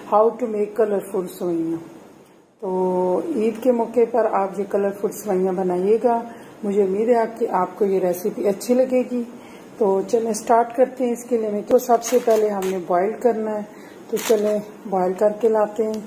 How to make colourful sevaiyan. तो ईद के मौके पर आप ये कलरफुल सेवइयाँ बनाइएगा। मुझे उम्मीद है कि आपको ये रेसिपी अच्छी लगेगी। तो चलें स्टार्ट करते हैं। इसके लिए तो सबसे पहले हमने बॉईल करना है, तो चलें बॉईल करके लाते हैं।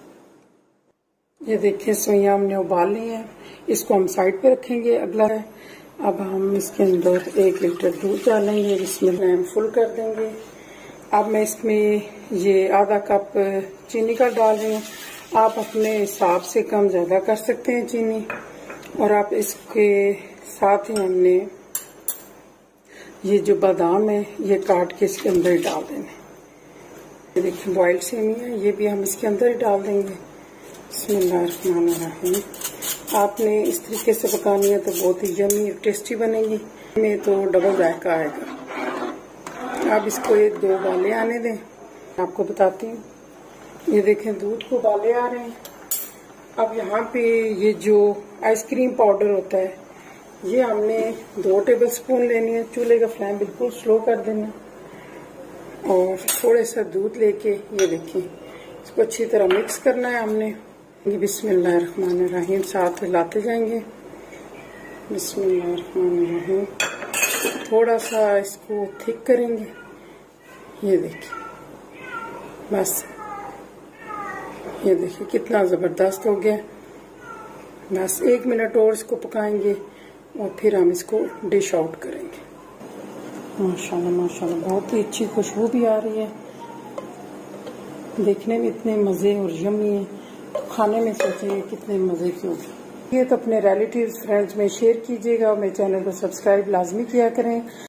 ये देखिए सेवइयाँ हमने उबाल ली हैं, इसको हम साइड पे रखेंगे। अगला है, अब हम इसके अंदर 1 लीटर दूध डालेंगे, इसमें फ्लेम फुल कर देंगे। अब मैं इसमें ये आधा कप चीनी का डाल रही हूँ। आप अपने हिसाब से कम ज़्यादा कर सकते हैं चीनी। और आप इसके साथ ही हमने ये जो बादाम है ये काट के इसके अंदर ही डाल देने। ये देखिए बॉइल्ड सेवइयाँ, ये भी हम इसके अंदर ही डाल देंगे। बिस्मिल्लाहिर्रहमानिर्रहीम। आपने इस तरीके से पकानी है तो बहुत ही यम्मी और टेस्टी बनेगी। में तो डबल जायका आएगा। अब इसको 1-2 उबाले आने दें। आपको बताती हूँ, ये देखें दूध को उबाले आ रहे हैं। अब यहाँ पे ये जो आइसक्रीम पाउडर होता है ये हमने 2 टेबल स्पून लेनी है। चूल्हे का फ्लेम बिल्कुल स्लो कर देना और थोड़ा सा दूध लेके ये देखिए इसको अच्छी तरह मिक्स करना है हमने। बिस्मिल्लाहिर्रहमानिर्रहीम, साथ हिलाते जाएंगे। बिस्मिल्लाहिर्रहमानिर्रहीम। थोड़ा सा इसको थिक करेंगे। ये देखिए बस, ये देखिए कितना ज़बरदस्त हो गया। बस 1 मिनट और इसको पकाएंगे और फिर हम इसको डिश आउट करेंगे। माशाल्लाह माशाल्लाह, बहुत ही अच्छी खुशबू भी आ रही है। देखने में इतने मज़े और यम्मी है, तो खाने में सोचिए कितने मज़े की होगी। ये तो अपने रिलेटिव्स फ्रेंड्स में शेयर कीजिएगा और मेरे चैनल को सब्सक्राइब लाजमी किया करें।